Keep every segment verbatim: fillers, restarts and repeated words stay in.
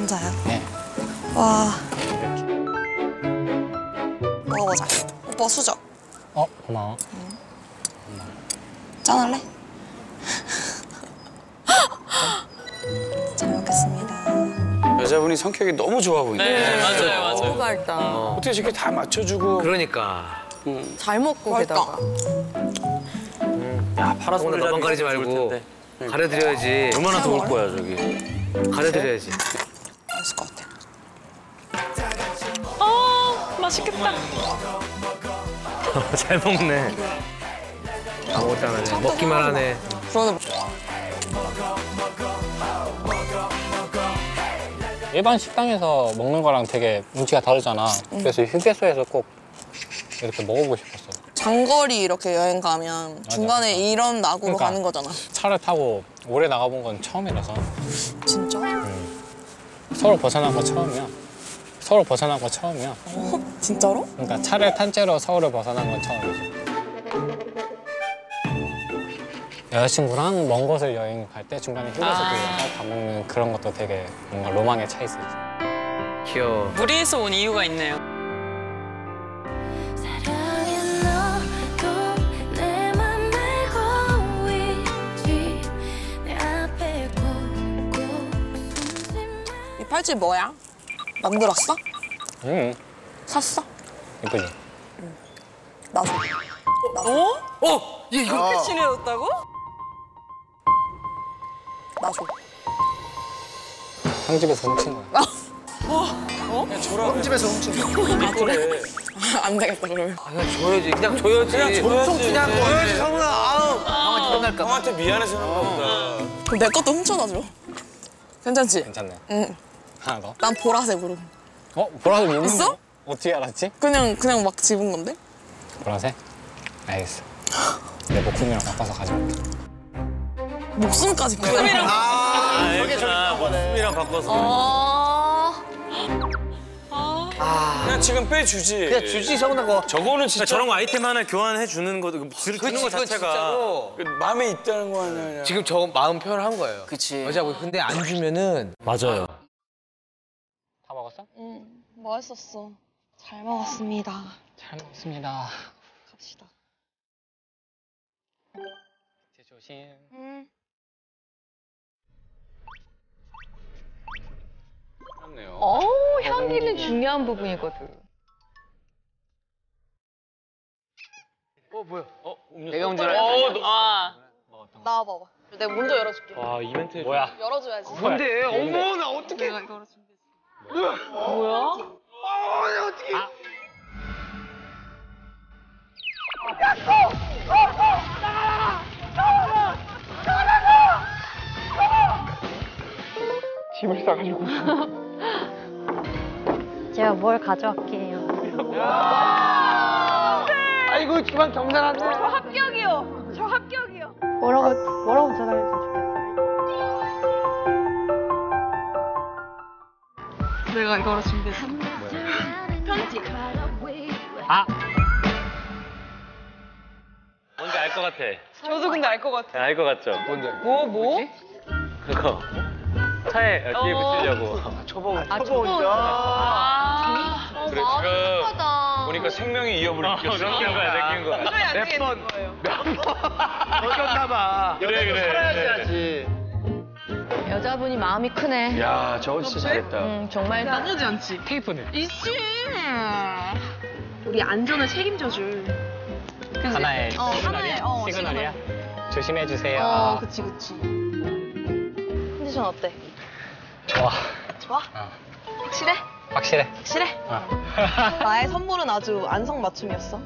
혼자요? 네. 와. 이렇게. 먹어보자. 오빠 수저. 어, 고마워. 응. 짠할래? 잘 먹겠습니다. 여자분이 성격이 너무 좋아 보이네. 네, 맞아요, 맞아요. 너무 밝다. 어. 어떻게 저렇게 다 맞춰주고. 그러니까. 응. 잘 먹고 맛있다. 게다가. 야, 파라솔 오늘 너만 가리지 말고 가려드려야지. 얼마나 더울 거야, 저기. 가려드려야지. 맛있을 것 같아. 아, 맛있겠다. 잘 먹네. 아무것도 안 하네. 먹기만 하네. 그러네. 일반 식당에서 먹는 거랑 되게 음식이 다르잖아. 응. 그래서 휴게소에서 꼭 이렇게 먹어보고 싶었어. 장거리 이렇게 여행 가면 맞아. 중간에 이런 낙으로 그러니까. 가는 거잖아. 차를 타고 오래 나가본 건 처음이라서. 진짜? 음. 서울 벗어난 거 처음이야. 서울 벗어난 거 처음이야. 어? 진짜로? 그러니까 차를 탄 채로 서울을 벗어난 건 처음이지. 여자친구랑 먼 곳을 여행 갈 때 중간에 휴게소 아. 들려서 밥 먹는 그런 것도 되게 뭔가 로망에 차 있어. 귀여워. 무리해서 온 이유가 있네요. 이 팔찌 뭐야? 만들었어? 응. 샀어? 예쁘지? 나도. 어? 어! 얘 이거 그렇게 친해졌다고? 나도. 형 집에서 훔친 거야. 집에서 훔친 거. 그래. 안 되겠다 그러면. 아, 그냥 줘야지. 그냥 줘야지. 그냥 줘야지. 그냥 줘야지, 성훈아. 아우. 형한테 혼날까 봐. 형한테 미안해서 그런 거보다. 그럼 내 것도 훔쳐놔줘. 괜찮지? 괜찮네. 응. 하나 더. 난 보라색으로. 어? 보라색 있는 있어? 거? 어떻게 알았지? 그냥 그냥 막 집은 건데? 보라색? 알겠어. 내 목숨이랑 바꿔서 가져올게. 목숨까지 그래. 아, 알겠구나. 목숨이랑 바꿔서. 어. 그냥 지금 빼주지. 그냥 주지, 성훈아. 거. 저거는 진짜. 저런 거 아이템 하나 교환해 주는 거, 들- 그치, 주는 거 그건 자체가 진짜로. 그 마음에 있다는 거 아니야. 지금 저 마음 표현을 한 거예요. 그치. 여자분. 근데 안 주면은. 맞아요. 다 먹었어? 응. 맛있었어. 잘 먹었습니다. 잘 먹었습니다. 갑시다. 이제 조심. 응. 그렇네요. 어, 향기는 중요한 부분이거든. 어, 뭐야? 어, 음료. 내가 운전을 어, 너. 아, 나와봐봐. 내가 먼저 열어줄게. 와, 이벤트. 뭐야? 열어줘야지. 뭔데? 어머, 나 어떡해. 내가 이거를 준비했어. 뭐야? 짐을 싸가지고. 제가 뭘 가져갈게요. 아이고, 집안 경사났네. 합격이요. 저 합격이요. 뭐라고 뭐라고 전화했으면 좋겠어요. 내가 이거를 준비했어. 편지. 아! 뭔지 알 것 같아. 저도 근데 알 것 같아. 알 것 같죠? 뭔데? 뭐 뭐? 그거. 차에 뒤에 붙이려고. 초보. 아, 초보니까. 아. 그래, 지금 보니까 생명의 이어부를 느꼈어. 느낀 거야, 느낀 거야. 몇 번, 몇 번. 느꼈나 봐. 그래, 그래. 살아야지. 여자분이 마음이 크네. 야, 저거 진짜 잘했다. 음, 정말 나쁘지 않지? 테이프는? 있지. 우리 안전을 책임져줄. 그치? 하나의 어, 시그널이야? 하나의, 어, 시그널이야? 조심해주세요. 어, 그치, 그치. 컨디션 어때? 좋아. 좋아? 어. 확실해? 확실해. 확실해? 어. 나의 선물은 아주 안성맞춤이었어.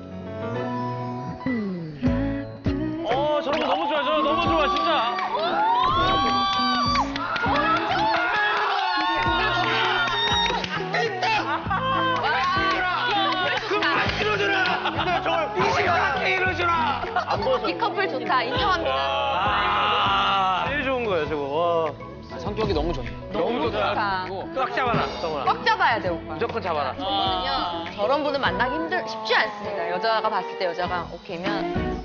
어, 저런 거 너무 좋아, 저런 거 너무 좋아, 진짜. 이 커플 좋다. 인정합니다. 아, 제일 좋은 거야, 저거. 와. 성격이 너무 좋네. 너무 좋다. 꽉 잡아라, 성훈아. 꽉 잡아야 돼, 오빠. 무조건 잡아라. 저는요, 저런 분을 만나기 힘들, 쉽지 않습니다. 여자가 봤을 때 여자가 오케이면.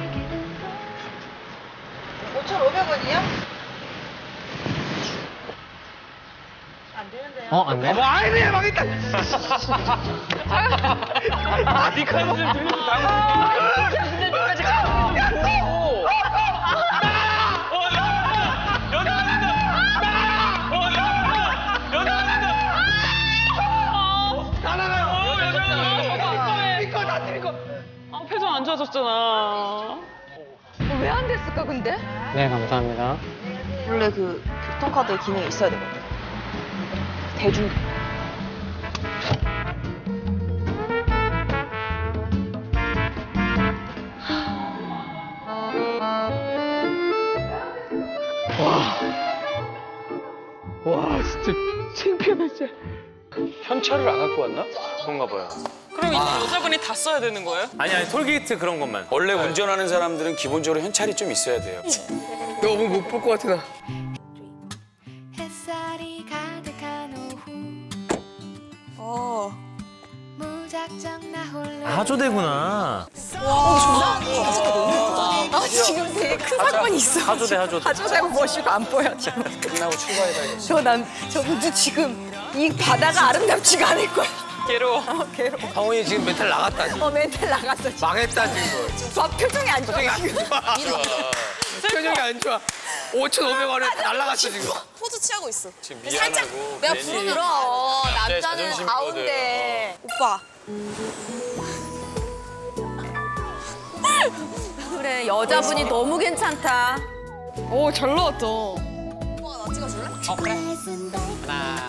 오천오백 원이요? 어, 안 돼? 아이네 망했다. 이 카드 좀 들리지 아, 표정 안 좋아졌잖아. 왜 안 됐을까 근데? 네, 감사합니다. 원래 그 교통카드에 기능이 있어야 되거든. 대중. 와 진짜 창피하다 진짜. 현찰을 안 갖고 왔나? 그런가 봐요. 그럼 이제 여자분이 다 써야 되는 거예요? 아니 아니 톨게이트 그런 것만. 원래 운전하는 사람들은 기본적으로 현찰이 좀 있어야 돼요. 너무 못 볼 것 같아 나. 햇살이 가득한 오후 어. 무작정 나 홀로 하조대구나. 아 지금 되게 큰 사건이 있어. 하조대 하조대. 하조대고 멋이고 안 보여 지금. 끝나고 출발해야지. 저남 저분도 지금 이 바다가 아름답지가 않을 거야. 괴로워. 어, 괴로워. 성훈이 지금 멘탈 나갔다 지금. 어 멘탈 나갔어. 지금. 망했다 지금. 저 표정이 안 좋아. 표정이 안 좋아. 표정이 안 좋아. 오천오백 원을 날라갔어 지금. 포즈 취하고 있어. 지금 미안하고 내가 괜히 부르면 그럼 남자는 자존심 가운데. 오빠. 그래 여자분이 너무 괜찮다. 오, 잘 나왔다. 어, 그래. 하나.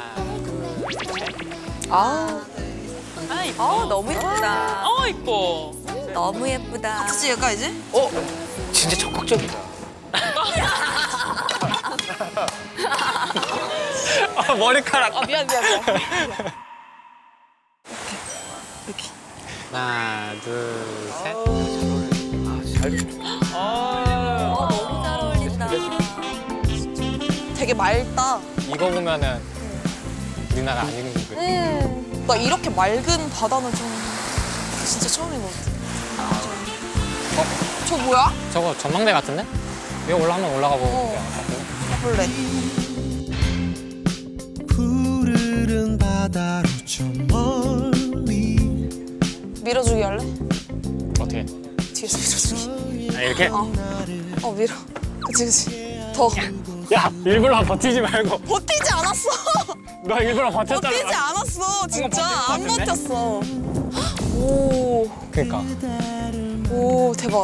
아, 아, 이뻐. 어 너무 예쁘다. 어, 이뻐. 너무 예쁘다. 같이 찍을까, 이제? 어 진짜 적극적이다. 아, 머리카락. 아, 미안, 미안, 미안. 하나, 둘, 셋. 어 너무 잘 어울린다. 되게 맑다. 이거 보면은 우리나라 아닌 거. 음. 나 이렇게 맑은 바다는 좀 진짜 처음인 것 같아. 어? 저 뭐야? 저거 전망대 같은데? 여기 올라 한번 올라가 보고. 어. 볼래. 푸르른 바다로 저 멀리 밀어주기 할래? 어떻게? 뒤에서 밀어주기. 아, 이렇게? 어, 어 밀어. 그치, 그치. 더. 야, 일부러 버티지 말고. 버티지 않았어. 너 일부러 버텼잖아. 버티지 않았어, 진짜. 안 버틸 것 버텼어. 오, 그러니까. 오, 대박.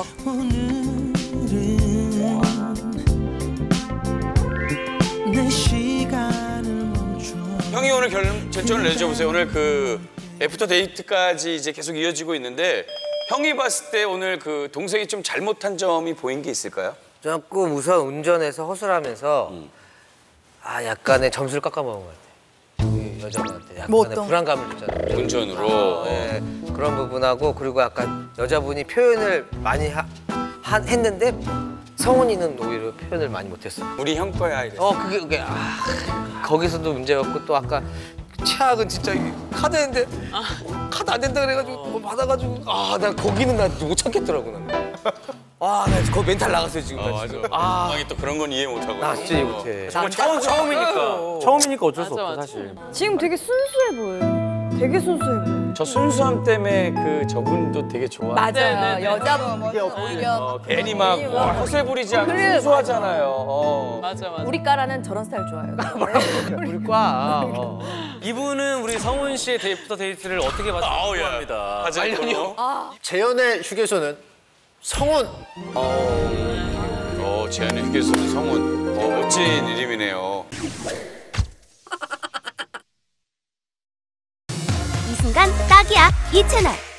내 시간을 멈춰 형이 오늘 결, 결정을 내줘보세요. 오늘 그 애프터 데이트까지 이제 계속 이어지고 있는데 형이 봤을 때 오늘 그 동생이 좀 잘못한 점이 보인 게 있을까요? 조금 우선 운전해서 허술하면서 음. 아 약간의 점수를 깎아먹은 것 같아. 그 여자분한테 약간의 뭐 어떤? 불안감을 줬잖아요. 운전으로. 예, 그런 부분하고 그리고 약간 여자분이 표현을 많이 하, 하- 했는데 성훈이는 오히려 표현을 많이 못했어. 우리 형 거야 이래. 어 그게 그게 아, 거기서도 문제였고 또 아까 최악은 진짜 이게 카드 했는데 카드 안 된다 그래가지고 그거 받아가지고 아 나 거기는 나 못 참겠더라고 나. 아나 거 멘탈 나갔어요 지금. 아, 나 맞아. 지금. 아, 형이 또 그런 건 이해 못하고. 나 진짜 이해 못해. 정말 처음, 처음이니까. 처음이니까 어쩔 수 맞아, 없어 맞아. 사실. 지금 되게 순수해 보여. 되게 순수해 보여. 저 순수함 때문에 그 저분도 되게 좋아. 맞아요. 네, 네. 여자분 오히려 어, 괜히 막 뭐, 허세 부리지 않고 그래, 순수하잖아요. 어. 맞아, 맞아. 우리 과라는 저런 스타일 좋아해요. 우리 과. 어. 이분은 우리 성훈 씨의 데이트 데이트를 어떻게 봤을지 아우, 야. 궁금합니다. 하재는요? 재현의 휴게소는 성훈. 어, 제안의 휴게소는 성훈. 어, 멋진 이름이네요. 이 순간 딱이야 이 채널